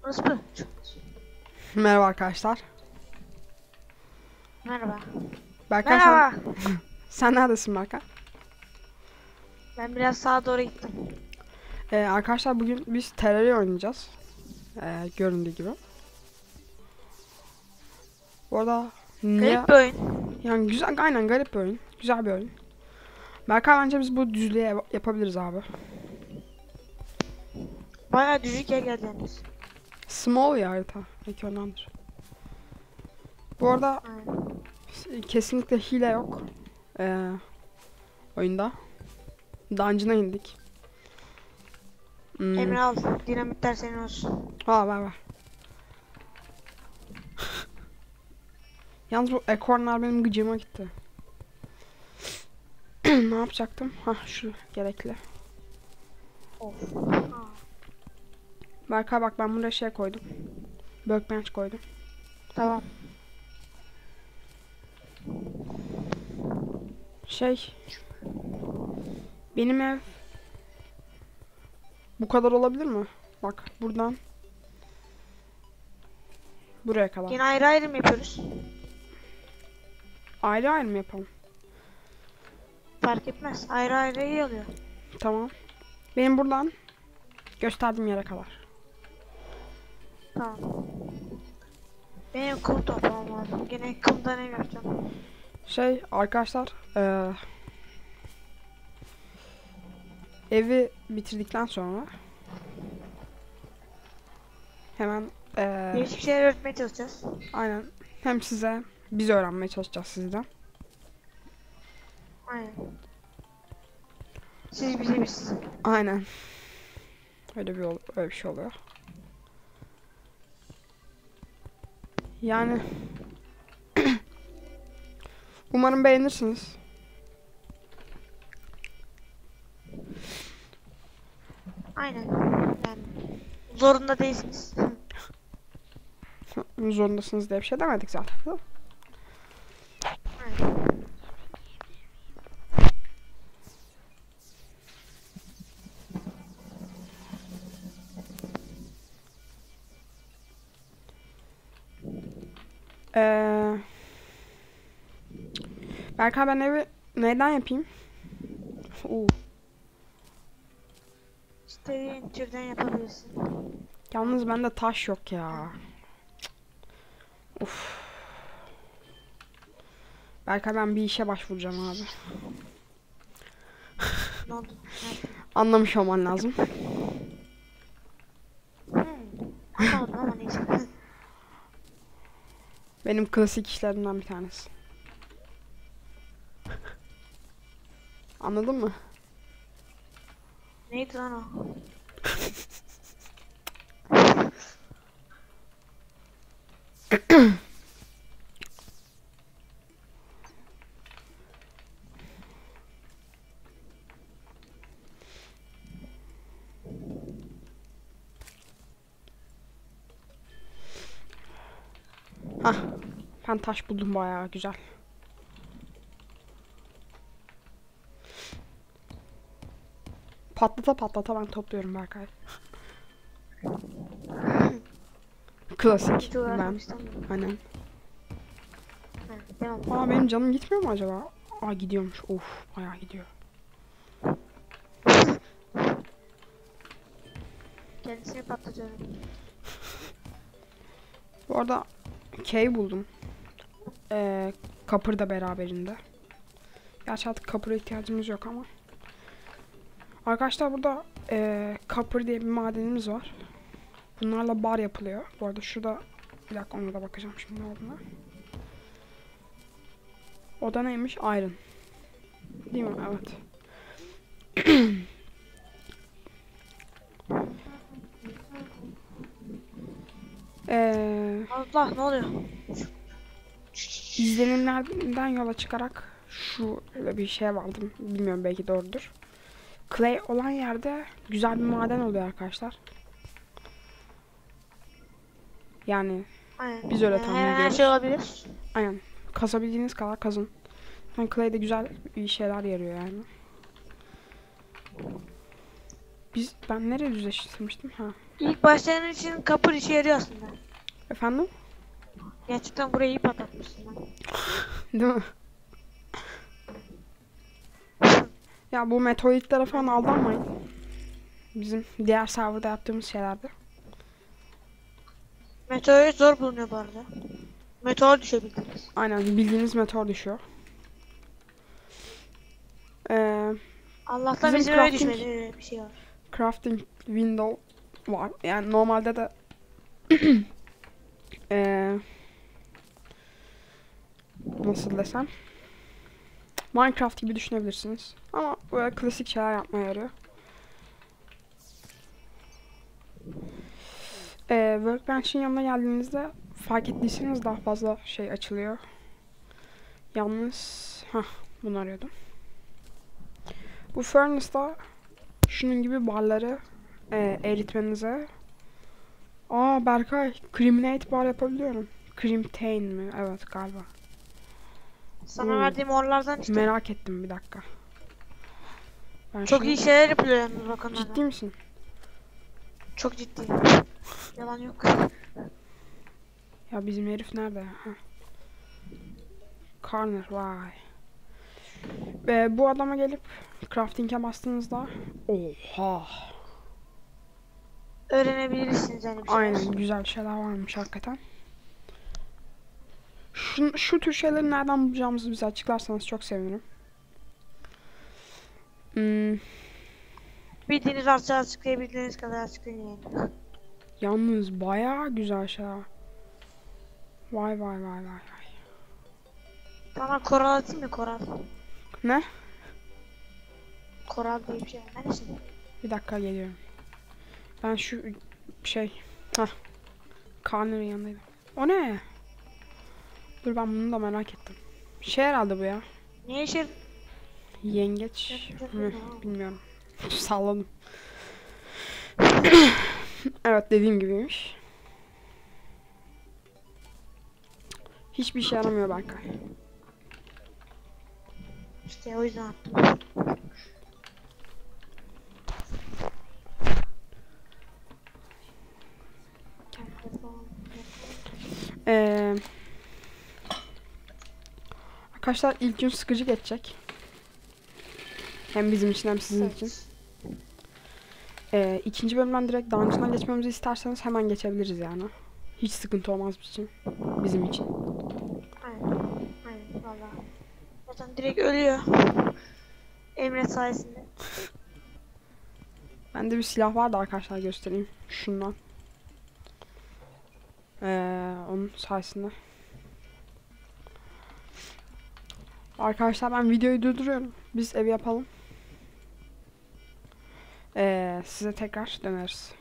Burası bu. Merhaba arkadaşlar. Merhaba. Berkay Merhaba. sen neredesin Berkay? Ben biraz sağa doğru gittim. Arkadaşlar bugün biz Terraria oynayacağız. Göründüğü gibi. Bu arada niye? Garip bir oyun. Yani güzel, aynen garip bir oyun. Güzel bir oyun. Berkay bence biz bu düzlüğe yapabiliriz abi. Bayağı düşük yer geldi yalnız. Small ya harita. Belki ondandır. Bu arada Aynen. kesinlikle hile yok. Oyunda. Dungeon'a indik. Emre al. Dinamitler senin olsun. Ver ver. Yalnız bu ekorlar benim gıcıma gitti. Ne yapacaktım? Şu gerekli. Of. Berkay bak ben buraya şey koydum. Workbench koydum. Tamam. Benim ev bu kadar olabilir mi? Bak buradan buraya kadar. Yine ayrı ayrı mı yapıyoruz? Ayrı ayrı mı yapalım? Fark etmez. Ayrı ayrı iyi oluyor. Tamam. Benim buradan gösterdiğim yere kadar. Tamam. Benim kum toplamam lazım. Gene kumdan ev yapacağım. Arkadaşlar evi bitirdikten sonra hemen Değişik şeyler öğretmeye çalışacağız. aynen hem size biz öğrenmeye çalışacağız sizden. Aynen. Siz bize biz. Aynen. Öyle bir şey oluyor. Yani umarım beğenirsiniz. Aynen. Yani zorunda değilsiniz. Zorundasınız diye bir şey demedik zaten. Aynen. Berkay ben evi neyden yapayım? İstediğin türden yapabilirsin. Yalnız bende taş yok ya. Uf. Berkay ben bir işe başvuracağım abi. Ne oldu? Anlamış olman lazım. Anlamadım ama neyse. Benim klasik işlerimden bir tanesi. Anladın mı? Neydi lan o? Ben taş buldum bayağı güzel. Patlata patlata ben topluyorum Berkay. Klasik Video ben. vermiştim. Aynen. Devam. Benim canım gitmiyor mu acaba? Gidiyormuş. Of bayağı gidiyor. Kendisini patlatıyorum. Bu arada key buldum. Copper da beraberinde. Gerçi artık copper'a ihtiyacımız yok ama. Arkadaşlar burada copper diye bir madenimiz var. Bunlarla bar yapılıyor. Bu arada şurada bir dakika ona da bakacağım şimdi olduğuna. O da neymiş? Iron. Değil mi? Evet. Allah ne oluyor? İzlenimlerden yola çıkarak şu bir şeye vardım. Bilmiyorum belki doğrudur. Clay olan yerde güzel bir maden oluyor arkadaşlar. Yani Aynen. biz öyle tahmin Her ediyoruz. şey olabilir. Aynen. Kazabildiğiniz kadar kazın. Yani Clay'de güzel bir şeyler yarıyor yani. Ben nereye düzleştirmiştim? İlk başlayan için kapır işe yarıyor aslında. Efendim? Gerçekten burayı iyi patlatmışsın lan. Değil mi? Ya bu meteoritlere falan aldanmayın. Bizim diğer serverda yaptığımız şeylerdi. Meteorit zor bulunuyor bu arada. Meteor düşebildiniz. Aynen bildiğiniz meteor düşüyor. Allah'tan Bizim bizim öyle crafting- düşmedi, öyle bir şey var. Crafting window var. Yani normalde de nasıl desem Minecraft gibi düşünebilirsiniz. Ama böyle klasik şeyler yapmaya yarıyor. Workbench'in yanına geldiğinizde fark ettiyseniz daha fazla şey açılıyor. Yalnız bunu arıyordum. Bu furnace'da şunun gibi barları eritmenize. Berkay, Criminate bar yapabiliyorum. Crimtain mi? Evet galiba. Sana verdiğim oralardan işte. Merak ettim bir dakika. Ben Çok şunu- iyi şeyler yapılıyor yalnız bakın. Ciddi misin? Çok ciddi. Yalan yok. Ya bizim herif nerede ya? Corner vay. Ve bu adama gelip crafting'e bastığınızda oha. Öğrenebilirsiniz yani bir şeyler. Aynen güzel şeyler varmış hakikaten. Şu tür şeyleri nereden bulacağımızı bize açıklarsanız çok sevinirim. Bildiğiniz varsa açıklayabildiğiniz kadar açıklayın yani. Yalnız bayağı güzel şeyler. Vay vay vay vay. Bana koral atayım mı, koral? Ne? Koral diye bir şey. Neredesin? Bir dakika geliyorum. Ben şu şey Corner'ın yanındaydım. O ne? Dur ben bunu da merak ettim. Şey herhalde bu ya. Niye işe... Yengeç mi? Bilmiyorum. Salladım. Evet dediğim gibiymiş. Hiçbir işe yaramıyor Berkay. İşte o yüzden attım. Arkadaşlar ilk gün sıkıcı geçecek. Hem bizim için hem sizin için. İkinci bölümden direkt dungeon'a geçmemizi isterseniz hemen geçebiliriz yani. Hiç sıkıntı olmaz bizim için. Aynen. Aynen valla. Zaten direkt ölüyor. Emre sayesinde. Bende bir silah vardı arkadaşlar göstereyim. Şundan. Onun sayesinde. Arkadaşlar ben videoyu durduruyorum. Biz evi yapalım. Size tekrar döneriz.